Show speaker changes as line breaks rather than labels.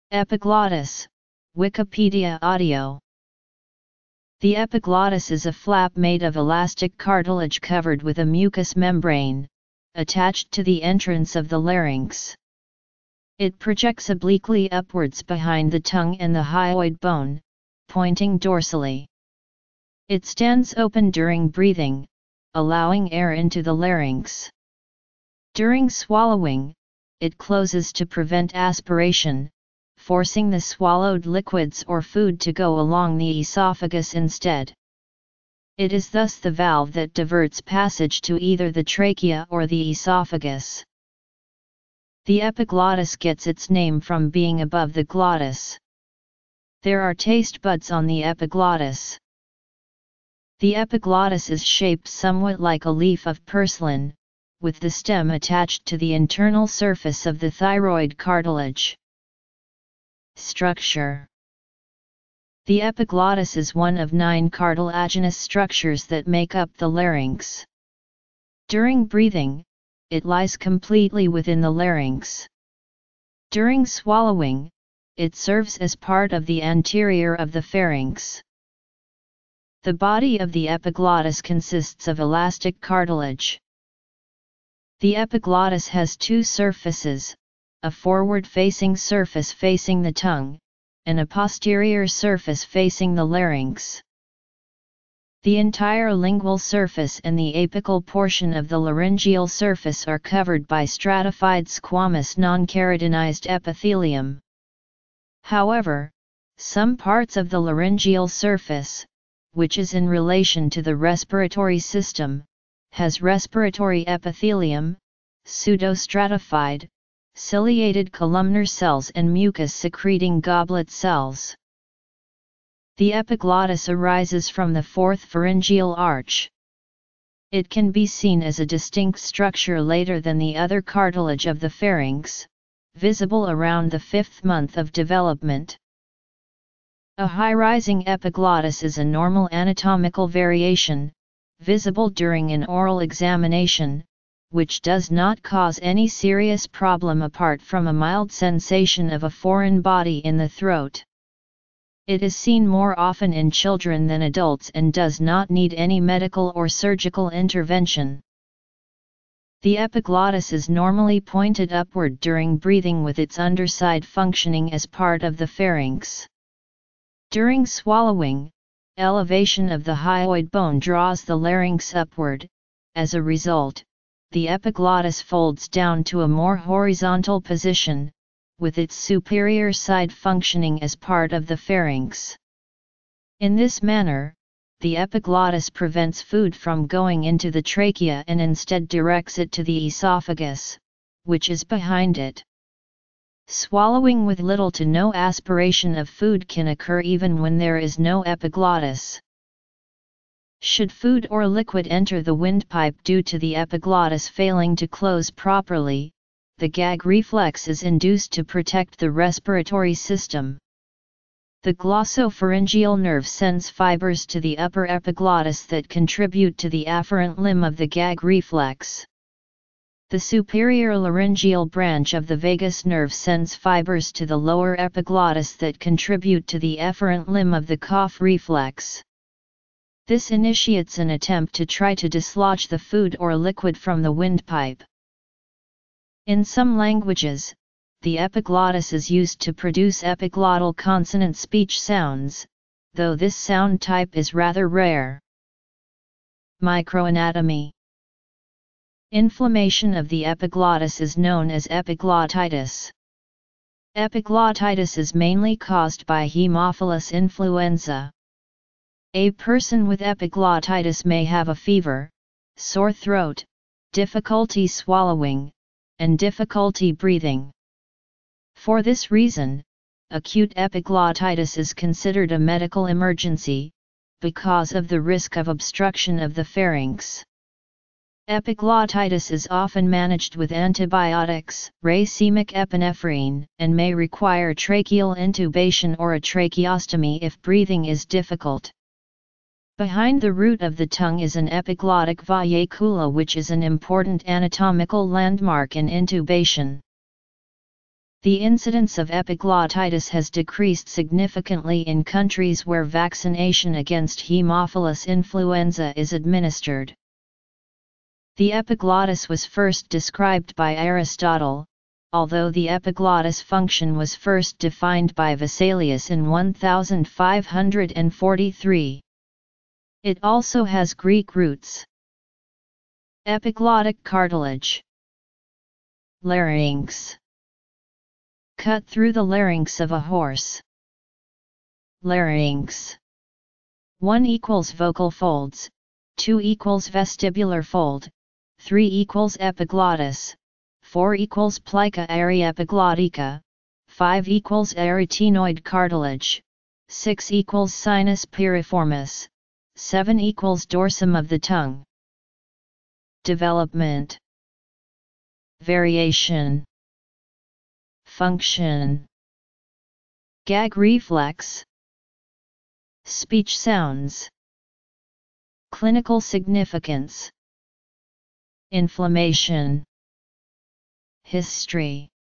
Epiglottis, Wikipedia audio. The epiglottis is a flap made of elastic cartilage covered with a mucous membrane, attached to the entrance of the larynx. It projects obliquely upwards behind the tongue and the hyoid bone, pointing dorsally. It stands open during breathing, allowing air into the larynx. During swallowing, it closes to prevent aspiration, forcing the swallowed liquids or food to go along the esophagus instead. It is thus the valve that diverts passage to either the trachea or the esophagus. The epiglottis gets its name from being above the glottis. There are taste buds on the epiglottis. The epiglottis is shaped somewhat like a leaf of purslane, with the stem attached to the internal surface of the thyroid cartilage. Structure. The epiglottis is one of 9 cartilaginous structures that make up the larynx. During breathing, it lies completely within the larynx. During swallowing, it serves as part of the anterior of the pharynx. The body of the epiglottis consists of elastic cartilage. The epiglottis has 2 surfaces, a forward-facing surface facing the tongue, and a posterior surface facing the larynx. The entire lingual surface and the apical portion of the laryngeal surface are covered by stratified squamous non-keratinized epithelium. However, some parts of the laryngeal surface, which is in relation to the respiratory system, has respiratory epithelium, pseudostratified, ciliated columnar cells and mucus-secreting goblet cells. The epiglottis arises from the 4th pharyngeal arch. It can be seen as a distinct structure later than the other cartilage of the pharynx, visible around the 5th month of development. A high-rising epiglottis is a normal anatomical variation, visible during an oral examination, which does not cause any serious problem apart from a mild sensation of a foreign body in the throat. It is seen more often in children than adults and does not need any medical or surgical intervention. The epiglottis is normally pointed upward during breathing with its underside functioning as part of the pharynx. During swallowing, elevation of the hyoid bone draws the larynx upward. As a result, the epiglottis folds down to a more horizontal position, with its superior side functioning as part of the pharynx. In this manner, the epiglottis prevents food from going into the trachea and instead directs it to the esophagus, which is behind it. Swallowing with little to no aspiration of food can occur even when there is no epiglottis. Should food or liquid enter the windpipe due to the epiglottis failing to close properly, the gag reflex is induced to protect the respiratory system. The glossopharyngeal nerve sends fibers to the upper epiglottis that contribute to the afferent limb of the gag reflex. The superior laryngeal branch of the vagus nerve sends fibers to the lower epiglottis that contribute to the efferent limb of the cough reflex. This initiates an attempt to try to dislodge the food or liquid from the windpipe. In some languages, the epiglottis is used to produce epiglottal consonant speech sounds, though this sound type is rather rare. Microanatomy. Inflammation of the epiglottis is known as epiglottitis. Epiglottitis is mainly caused by Haemophilus influenza. A person with epiglottitis may have a fever, sore throat, difficulty swallowing, and difficulty breathing. For this reason, acute epiglottitis is considered a medical emergency, because of the risk of obstruction of the pharynx. Epiglottitis is often managed with antibiotics, racemic epinephrine, and may require tracheal intubation or a tracheostomy if breathing is difficult. Behind the root of the tongue is an epiglottic vallecula, which is an important anatomical landmark in intubation. The incidence of epiglottitis has decreased significantly in countries where vaccination against Haemophilus influenza is administered. The epiglottis was first described by Aristotle, although the epiglottis function was first defined by Vesalius in 1543. It also has Greek roots. Epiglottic cartilage. Larynx. Cut through the larynx of a horse. Larynx. 1 equals vocal folds, 2 equals vestibular fold, 3 equals epiglottis, 4 equals plica ariepiglottica, 5 equals arytenoid cartilage, 6 equals sinus piriformis, 7 equals dorsum of the tongue. Development. Variation. Function. Gag reflex. Speech sounds. Clinical significance. Inflammation. History.